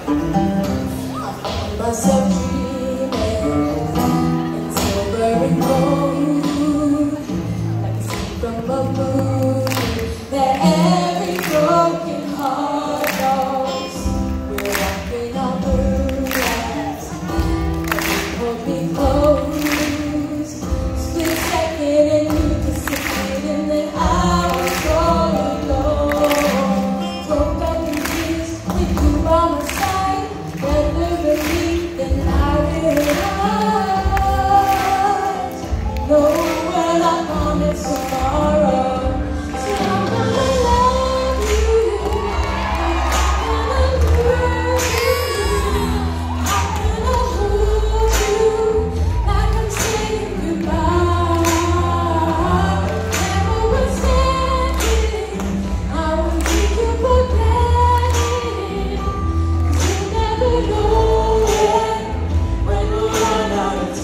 Myself dreaming in silver and gold, like a scene from a movie that every broken heart knows. We're walking on moonlight, hold me close, split second and you disappeared, and then I was all alone. Broke up in tears with you by my side, never believed that I realized. No one I promise tomorrow. So I'm gonna love you, I'm gonna lose you, I'm gonna hold you like I'm saying goodbye. Never was standing, I won't take you for granted, 'cause you never know when we run out of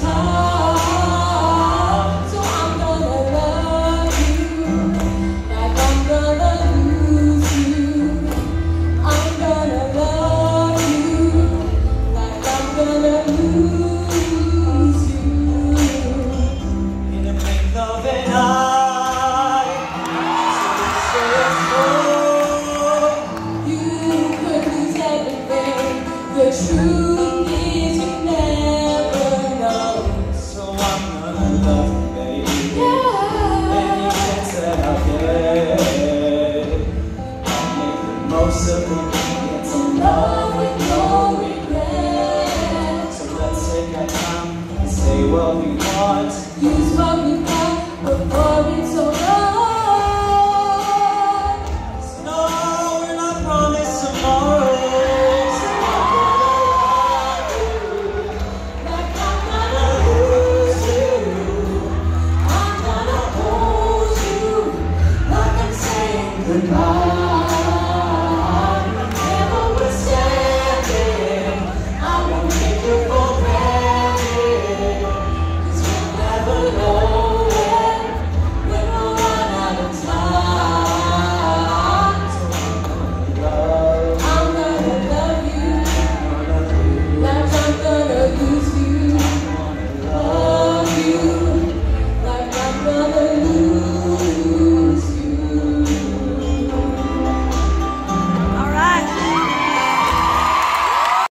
time. So I'm gonna love you like I'm gonna lose you. I'm gonna love you like I'm gonna lose you. In a blink of an eye, You could lose everything. The truth is you never know. so I'm gonna love you, baby. Yeah. Any chance that I get, I'll make the most of it. Get to Love with no regret. So let's take our time and say what we want. Use what we got before it's over. No, we're not promised tomorrow. Like I'm gonna lose you, I'm gonna hold you like I'm saying goodbye.